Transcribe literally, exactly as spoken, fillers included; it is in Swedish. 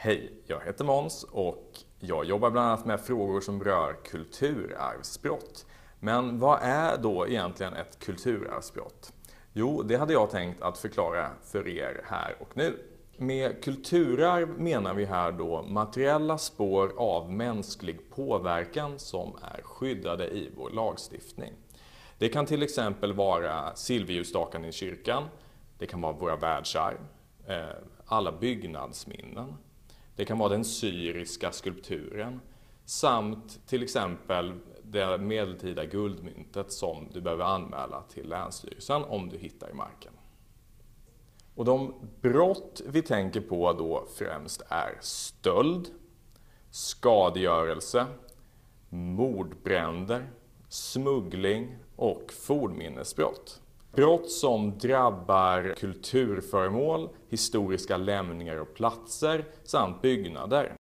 Hej, jag heter Måns och jag jobbar bland annat med frågor som rör kulturarvsbrott. Men vad är då egentligen ett kulturarvsbrott? Jo, det hade jag tänkt att förklara för er här och nu. Med kulturarv menar vi här då materiella spår av mänsklig påverkan som är skyddade i vår lagstiftning. Det kan till exempel vara silverljusstaken i kyrkan, det kan vara våra världsarv, alla byggnadsminnen. Det kan vara den syriska skulpturen samt till exempel det medeltida guldmyntet som du behöver anmäla till Länsstyrelsen om du hittar i marken. Och de brott vi tänker på då främst är stöld, skadegörelse, mordbränder, smuggling och fornminnesbrott. Brott som drabbar kulturföremål, historiska lämningar och platser samt byggnader.